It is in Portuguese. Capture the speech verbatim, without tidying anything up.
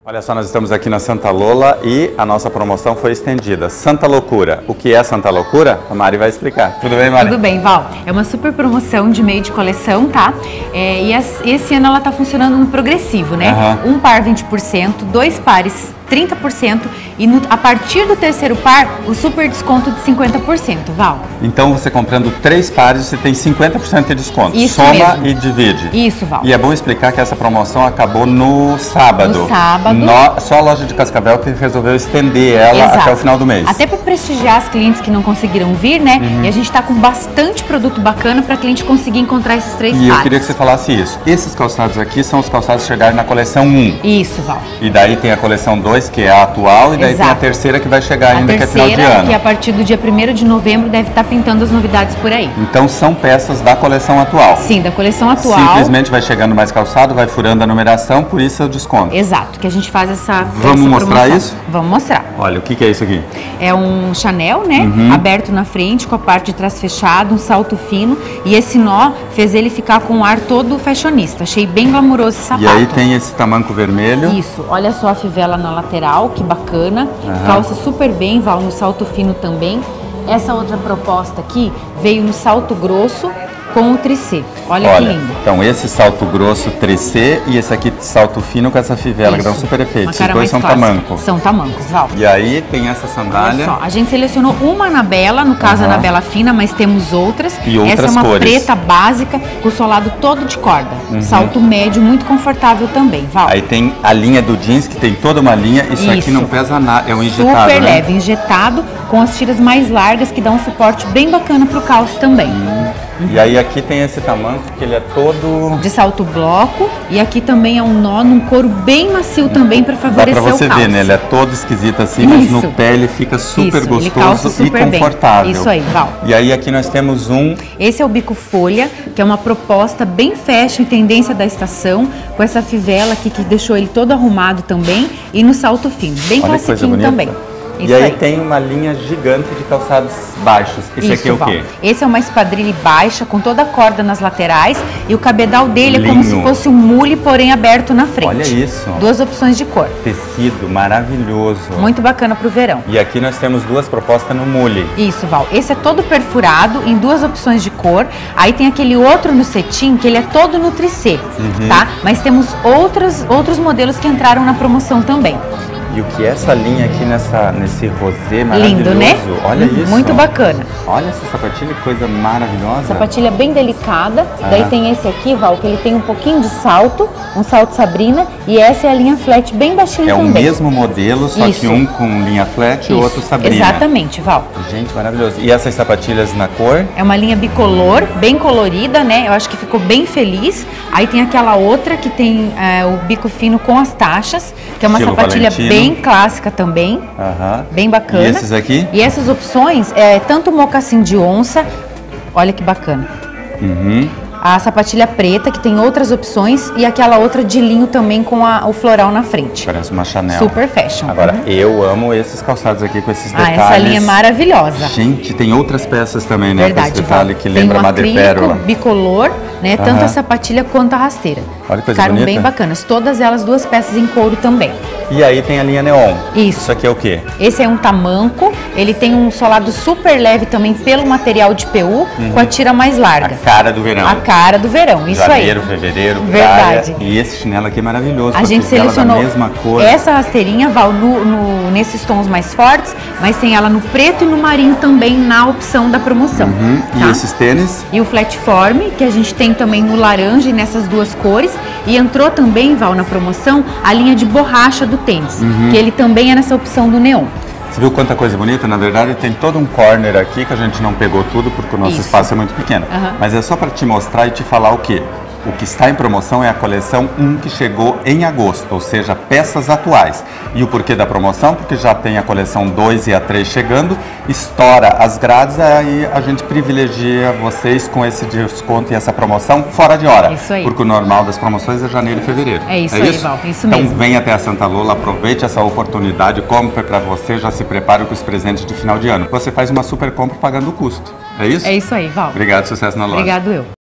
Olha só, nós estamos aqui na Santa Lola e a nossa promoção foi estendida. Santa Loucura. O que é Santa Loucura? A Mari vai explicar. Tudo bem, Mari? Tudo bem, Val. É uma super promoção de meio de coleção, tá? É, e as, esse ano ela tá funcionando no progressivo, né? Uhum. Um par vinte por cento, dois pares trinta por cento e no, a partir do terceiro par, o super desconto de cinquenta por cento, Val. Então você comprando três pares, você tem cinquenta por cento de desconto. Isso Soma mesmo. E divide. Isso, Val. E é bom explicar que essa promoção acabou no sábado. No sábado. No, só a loja de Cascavel que resolveu estender ela Exato. Até o final do mês. Até para prestigiar as clientes que não conseguiram vir, né? Uhum. E a gente tá com bastante produto bacana para a cliente conseguir encontrar esses três e pares. E eu queria que você falasse isso. Esses calçados aqui são os calçados que chegaram na coleção um. Isso, Val. E daí tem a coleção dois, que é a atual. E daí Exato. Tem a terceira que vai chegar ainda, a que é final de ano. A terceira, que a partir do dia primeiro de novembro deve estar pintando as novidades por aí. Então são peças da coleção atual. Sim, da coleção atual. Simplesmente vai chegando mais calçado, vai furando a numeração, por isso é o desconto. Exato, que a gente faz essa Vamos essa mostrar promoção. isso? Vamos mostrar. Olha, o que, que é isso aqui? É um Chanel, né? Uhum. Aberto na frente, com a parte de trás fechada, um salto fino. E esse nó fez ele ficar com um ar todo fashionista. Achei bem glamouroso esse sapato. E aí tem esse tamanco vermelho. Isso, olha só a fivela na lateral, que bacana. Uhum. Calça super bem, Val, no salto fino também. Essa outra proposta aqui veio no salto grosso com o tricê. Olha, Olha que lindo. Então esse salto grosso tricê e esse aqui salto fino com essa fivela, Isso. que dá um super efeito. Esses dois são tamancos. São tamancos, Val. E aí tem essa sandália. Olha só, a gente selecionou uma Anabela, no caso uhum. a Anabela fina, mas temos outras. E outras Essa é uma cores. Preta básica, com o solado todo de corda. Uhum. Salto médio, muito confortável também, Val. Aí tem a linha do jeans, que tem toda uma linha. Isso, Isso. aqui não pesa nada, é um injetado, Super né? leve, injetado, com as tiras mais largas, que dá um suporte bem bacana pro calço também. Hum. Uhum. E aí aqui tem esse tamanco que ele é todo... de salto bloco, e aqui também é um nó num couro bem macio também para favorecer o calço. Dá pra você ver, né? Ele é todo esquisito assim, Isso. mas no pé ele fica super Isso, gostoso super e confortável. Bem. Isso aí, Val. E aí aqui nós temos um... Esse é o bico folha, que é uma proposta bem fashion, tendência da estação, com essa fivela aqui que deixou ele todo arrumado também, e no salto fino, bem Olha classiquinho também. Isso e aí, aí tem uma linha gigante de calçados baixos. Esse Isso, aqui é o quê? Esse é uma esquadrilha baixa, com toda a corda nas laterais, e o cabedal dele Linho. É como se fosse um mule, porém aberto na frente. Olha isso. Duas opções de cor. Tecido maravilhoso. Muito bacana pro verão. E aqui nós temos duas propostas no mule. Isso, Val. Esse é todo perfurado, em duas opções de cor. Aí tem aquele outro no cetim, que ele é todo no tricê, uhum. tá? Mas temos outros, outros modelos que entraram na promoção também. E o que é essa linha aqui nessa, nesse rosé maravilhoso? Lindo, né? Olha isso. Muito bacana. Olha essa sapatilha, que coisa maravilhosa. Sapatilha bem delicada. Ah. Daí tem esse aqui, Val, que ele tem um pouquinho de salto, um salto Sabrina. E essa é a linha flat, bem baixinha é também. É o mesmo modelo, só isso. que um com linha flat e o outro Sabrina. Exatamente, Val. Gente, maravilhoso. E essas sapatilhas na cor? É uma linha bicolor, bem colorida, né? Eu acho que ficou bem feliz. Aí tem aquela outra que tem é, o bico fino com as taxas, que é uma Estilo sapatilha Valentino. Bem clássica também, uhum. bem bacana. E esses aqui? E essas opções, é tanto mocassim de onça, olha que bacana. Uhum. A sapatilha preta, que tem outras opções, e aquela outra de linho também com a, o floral na frente. Parece uma Chanel. Super fashion. Agora, uhum. eu amo esses calçados aqui com esses ah, detalhes. Essa linha é maravilhosa. Gente, tem outras peças também, né? Verdade, com esse detalhe que tem lembra um madrepérola. Bicolor, né? Tanto uhum. a sapatilha quanto a rasteira. Olha que coisa Ficaram bonita. bem bacanas. Todas elas, duas peças em couro também. E aí tem a linha neon. Isso. Isso aqui é o quê? Esse é um tamanco. Ele tem um solado super leve também pelo material de P U, uhum. com a tira mais larga. A cara do verão. A cara do verão, isso Janeiro, aí. fevereiro, Verdade. praia. E esse chinelo aqui é maravilhoso. A gente selecionou da mesma cor. Essa rasteirinha, Val, no, no, nesses tons mais fortes, mas tem ela no preto e no marinho também na opção da promoção. Uhum. Tá? E esses tênis? E o flatform, que a gente tem também no laranja e nessas duas cores. E entrou também, Val, na promoção, a linha de borracha do tênis, uhum. que ele também é nessa opção do neon. Você viu quanta coisa bonita? Na verdade, tem todo um corner aqui que a gente não pegou tudo porque o nosso Isso. espaço é muito pequeno. Uhum. Mas é só para te mostrar e te falar o quê? O que está em promoção é a coleção um que chegou em agosto, ou seja, peças atuais. E o porquê da promoção? Porque já tem a coleção dois e a três chegando, estoura as grades, aí a gente privilegia vocês com esse desconto e essa promoção fora de hora. Isso aí. Porque o normal das promoções é janeiro e fevereiro. É isso é aí, isso? Val, isso então, mesmo. Então vem até a Santa Lola, aproveite essa oportunidade, compre para você, já se prepare com os presentes de final de ano. Você faz uma super compra pagando o custo. É isso? É isso aí, Val. Obrigado, sucesso na loja. Obrigado eu.